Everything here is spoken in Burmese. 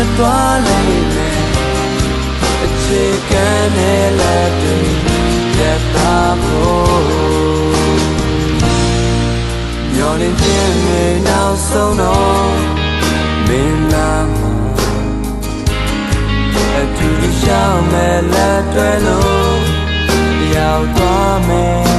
သွားလိမ့်မယ်အခြေခံနဲ့လက်တွေလက်သားဖို့မျောလင်းခြင်းတွေနောက်ဆုံးတော့မင်းလာမှာအတူတူရှောင်းမဲ့လက်တွေလို့ရောက်သွားမယ်